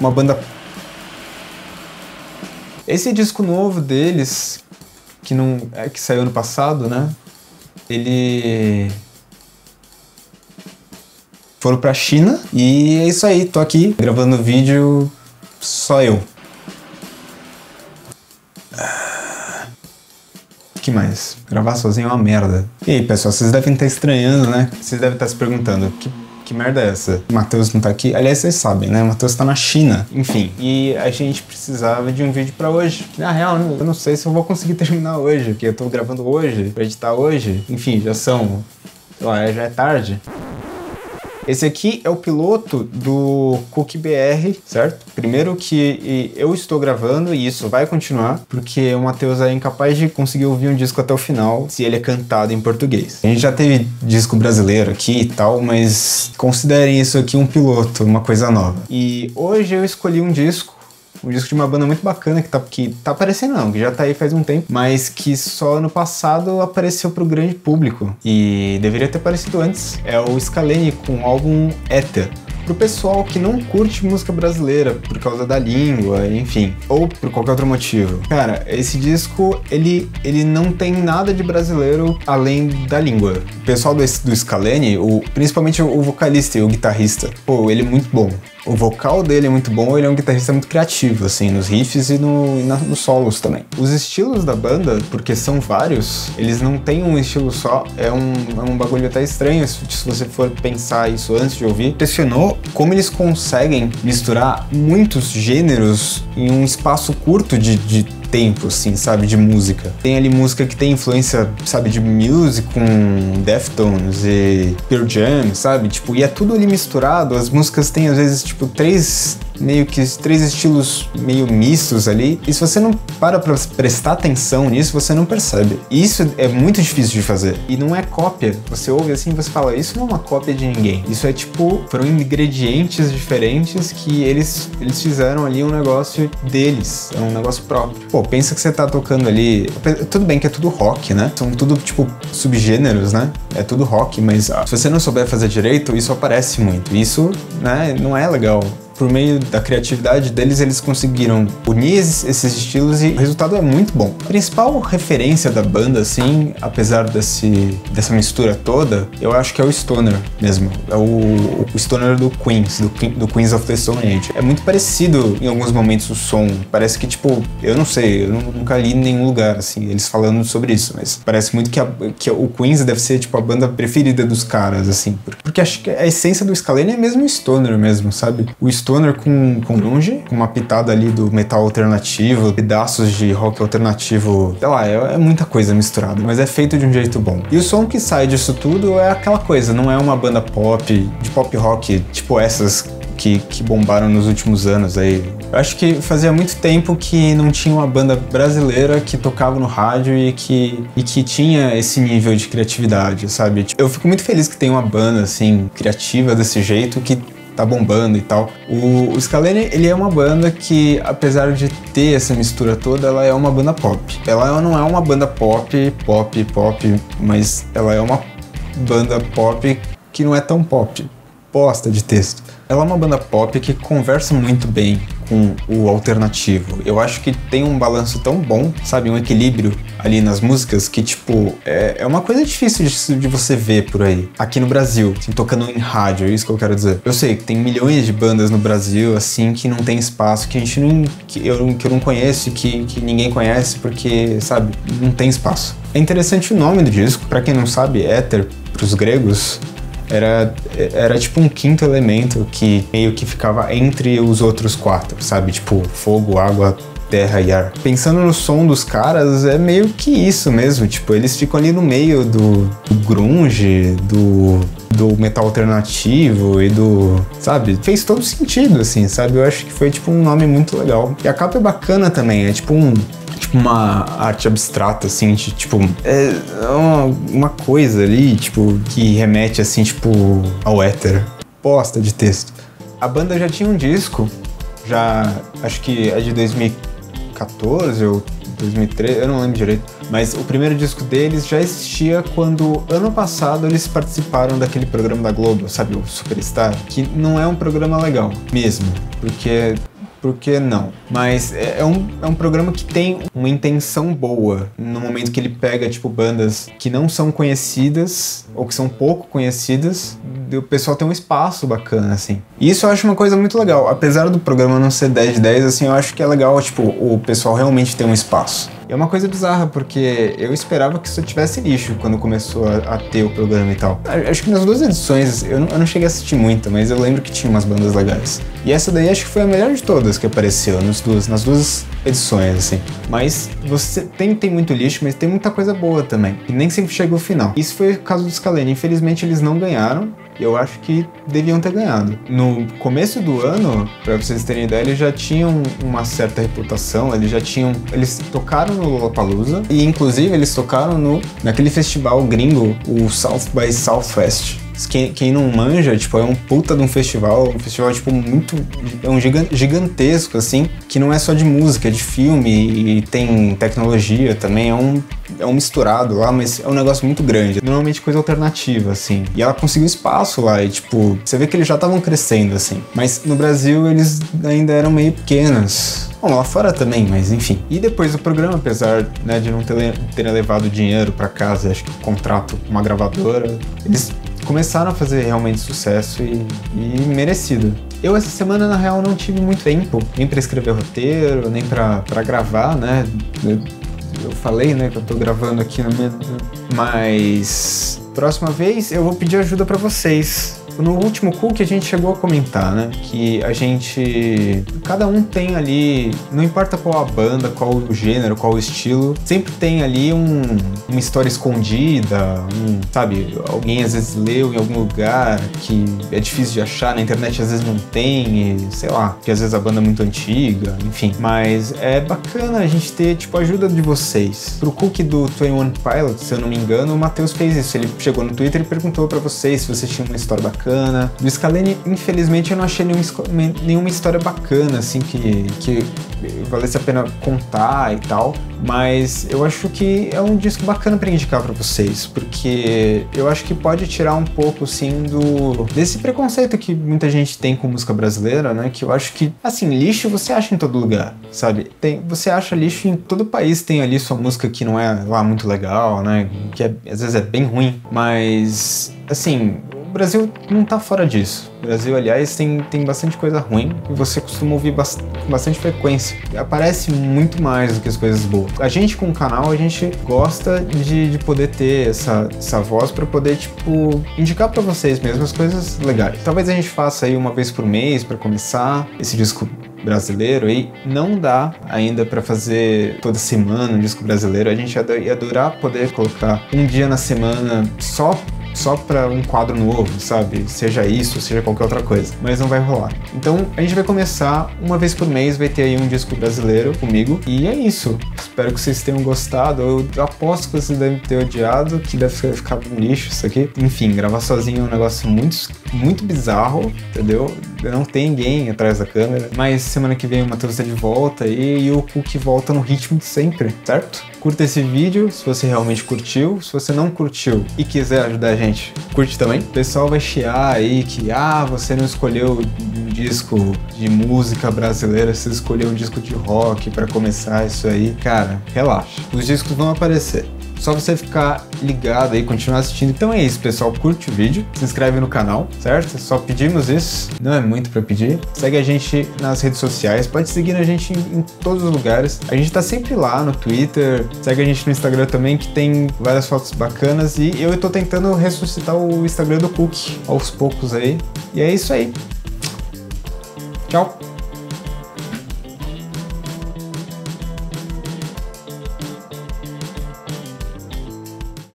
uma banda... Esse disco novo deles, que saiu ano passado, né? Ele... foram pra China e é isso aí, tô aqui gravando vídeo só eu. O que mais? Gravar sozinho é uma merda. E aí, pessoal, vocês devem estar estranhando, né? Vocês devem estar se perguntando, que merda é essa? O Matheus não tá aqui? Aliás, vocês sabem, né? O Matheus tá na China. Enfim, e a gente precisava de um vídeo pra hoje. Na real, eu não sei se eu vou conseguir terminar hoje, porque eu tô gravando hoje, pra editar hoje. Enfim, já são... sei lá, já é tarde. Esse aqui é o piloto do Cookie BR, certo? Primeiro que eu estou gravando e isso vai continuar, porque o Matheus é incapaz de conseguir ouvir um disco até o final se ele é cantado em português. A gente já teve disco brasileiro aqui e tal, mas considerem isso aqui um piloto, uma coisa nova. E hoje eu escolhi um disco de uma banda muito bacana que tá aparecendo não, que já tá aí faz um tempo, mas que só ano passado apareceu pro grande público e deveria ter aparecido antes. É o Scalene com o álbum Ether. Pro pessoal que não curte música brasileira por causa da língua, enfim, ou por qualquer outro motivo. Cara, esse disco, ele não tem nada de brasileiro além da língua. O pessoal do Scalene, principalmente o vocalista e o guitarrista, pô, ele é muito bom. O vocal dele é muito bom, ele é um guitarrista muito criativo, assim, nos riffs e nos solos também. Os estilos da banda, porque são vários, eles não têm um estilo só, é um bagulho até estranho se você for pensar isso antes de ouvir. Impressionou como eles conseguem misturar muitos gêneros em um espaço curto de tempo, assim, sabe, de música. Tem ali música que tem influência, sabe, de Muse com Deftones e Pearl Jam, sabe, tipo, e é tudo ali misturado. As músicas têm, às vezes, tipo, três estilos meio mistos ali, e se você não para pra prestar atenção nisso, você não percebe. E isso é muito difícil de fazer. E não é cópia. Você ouve assim e você fala, isso não é uma cópia de ninguém. Isso é tipo, foram ingredientes diferentes que eles fizeram ali um negócio deles. É um negócio próprio. Pô, pensa que você tá tocando ali... Tudo bem que é tudo rock, né? São tudo, tipo, subgêneros, né? É tudo rock, mas se você não souber fazer direito, isso aparece muito. Isso, né, não é legal. Por meio da criatividade deles, eles conseguiram unir esses estilos e o resultado é muito bom. A principal referência da banda, assim, apesar dessa mistura toda, eu acho que é o Stoner mesmo. É o Stoner do Queens of the Stone Age. É muito parecido em alguns momentos o som. Parece que, tipo, eu não sei, eu nunca li em nenhum lugar, assim, eles falando sobre isso, mas parece muito que o Queens deve ser, tipo, a banda preferida dos caras, assim. Porque acho que a essência do Scalene é mesmo o Stoner mesmo, sabe? O Stoner com grunge, com uma pitada ali do metal alternativo, pedaços de rock alternativo, sei lá, é muita coisa misturada, mas é feito de um jeito bom. E o som que sai disso tudo é aquela coisa, não é uma banda pop, de pop rock, tipo essas que bombaram nos últimos anos aí. Eu acho que fazia muito tempo que não tinha uma banda brasileira que tocava no rádio e que tinha esse nível de criatividade, sabe? Eu fico muito feliz que tem uma banda, assim, criativa desse jeito, que tá bombando e tal. O Scalene, ele é uma banda que, apesar de ter essa mistura toda, ela é uma banda pop. Ela não é uma banda pop, mas ela é uma banda pop que não é tão pop. Bosta de texto. Ela é uma banda pop que conversa muito bem com o alternativo. Eu acho que tem um balanço tão bom, sabe? Um equilíbrio ali nas músicas que, tipo, é uma coisa difícil de você ver por aí. Aqui no Brasil, assim, tocando em rádio, é isso que eu quero dizer. Eu sei que tem milhões de bandas no Brasil, assim, que não tem espaço, que a gente não... que eu não conheço, que ninguém conhece, porque, sabe, não tem espaço. É interessante o nome do disco. Pra quem não sabe, Éter, pros gregos, era tipo um quinto elemento que meio que ficava entre os outros quatro, sabe? Tipo, fogo, água, terra e ar. Pensando no som dos caras, é meio que isso mesmo. Tipo, eles ficam ali no meio do grunge, do metal alternativo e sabe? Fez todo sentido, assim, sabe? Eu acho que foi, tipo, um nome muito legal. E a capa é bacana também, é tipo uma arte abstrata, assim, de, tipo, é uma coisa ali, tipo, que remete, assim, tipo, ao éter. Bosta de texto. A banda já tinha um disco, acho que é de 2014 ou 2013, eu não lembro direito, mas o primeiro disco deles já existia quando, ano passado, eles participaram daquele programa da Globo, sabe, o Superstar, que não é um programa legal, mesmo, porque por que não? Mas é um programa que tem uma intenção boa no momento que ele pega, tipo, bandas que não são conhecidas ou que são pouco conhecidas, o pessoal tem um espaço bacana, assim. E isso eu acho uma coisa muito legal. Apesar do programa não ser 10 de 10, assim, eu acho que é legal, tipo, o pessoal realmente ter um espaço. É uma coisa bizarra, porque eu esperava que isso tivesse lixo quando começou a ter o programa e tal. Acho que nas 2 edições, eu não cheguei a assistir muito, mas eu lembro que tinha umas bandas legais. E essa daí acho que foi a melhor de todas que apareceu nas 2 edições, assim. Mas você tem muito lixo, mas tem muita coisa boa também. E nem sempre chega ao final. Isso foi o caso do Scalene. Infelizmente eles não ganharam. Eu acho que deviam ter ganhado. No começo do ano, pra vocês terem ideia, eles já tinham uma certa reputação, eles tocaram no Lollapalooza e inclusive eles tocaram naquele festival gringo, o South by Southwest. Quem não manja, tipo, é um puta de um festival tipo, é um gigantesco, assim, que não é só de música, é de filme e tem tecnologia também, é um misturado lá, mas é um negócio muito grande, normalmente coisa alternativa, assim. E ela conseguiu espaço lá e, tipo, você vê que eles já estavam crescendo, assim. Mas no Brasil eles ainda eram meio pequenos. Bom, lá fora também, mas enfim. E depois do programa, apesar, né, de não terem levado dinheiro pra casa, acho que o contrato com uma gravadora, eles começaram a fazer realmente sucesso e merecido. Eu essa semana, na real, não tive muito tempo, nem pra escrever roteiro, nem pra gravar, né? Eu falei, né, que eu tô gravando aqui no meio, mas próxima vez eu vou pedir ajuda pra vocês. No último Cook a gente chegou a comentar, né, que cada um tem ali, não importa qual a banda, qual o gênero, qual o estilo, sempre tem ali uma história escondida, sabe, alguém às vezes leu em algum lugar que é difícil de achar, na internet às vezes não tem, e, sei lá, que às vezes a banda é muito antiga, enfim. Mas é bacana a gente ter, tipo, a ajuda de vocês. Pro Cook do 21 Pilots, se eu não me engano, o Matheus fez isso, ele chegou no Twitter e perguntou pra vocês se vocês tinham uma história bacana. Do Scalene, infelizmente, eu não achei nenhuma história bacana, assim, que valesse a pena contar e tal, mas eu acho que é um disco bacana pra indicar pra vocês, porque eu acho que pode tirar um pouco, assim, desse preconceito que muita gente tem com música brasileira, né, que eu acho que, assim, lixo você acha em todo lugar, sabe? Você acha lixo em todo país, tem ali sua música que não é lá muito legal, né, que às vezes é bem ruim, mas, assim, o Brasil não tá fora disso. O Brasil, aliás, tem bastante coisa ruim e você costuma ouvir com bastante frequência. Aparece muito mais do que as coisas boas. A gente, com o canal, a gente gosta de poder ter essa voz pra poder, tipo, indicar pra vocês mesmo as coisas legais. Talvez a gente faça aí uma vez por mês pra começar esse disco brasileiro aí. Não dá ainda pra fazer toda semana um disco brasileiro. A gente ia adorar poder colocar um dia na semana só pra um quadro novo, sabe? Seja isso, seja qualquer outra coisa. Mas não vai rolar. Então, a gente vai começar uma vez por mês, vai ter aí um disco brasileiro comigo. E é isso. Espero que vocês tenham gostado. Eu aposto que vocês devem ter odiado, que deve ficar um lixo isso aqui. Enfim, gravar sozinho é um negócio muito, muito bizarro, entendeu? Não tem ninguém atrás da câmera. Mas semana que vem o Matheus tá de volta e o Cook volta no ritmo de sempre, certo? Curta esse vídeo se você realmente curtiu. Se você não curtiu e quiser ajudar a gente, curte também. O pessoal vai chiar aí que, você não escolheu um disco de música brasileira, você escolheu um disco de rock pra começar isso aí. Cara, relaxa. Os discos vão aparecer. Só você ficar ligado aí, continuar assistindo. Então é isso, pessoal. Curte o vídeo, se inscreve no canal, certo? Só pedimos isso, não é muito pra pedir. Segue a gente nas redes sociais, pode seguir a gente em todos os lugares. A gente tá sempre lá no Twitter, segue a gente no Instagram também, que tem várias fotos bacanas. E eu tô tentando ressuscitar o Instagram do Cook aos poucos aí. E é isso aí. Tchau!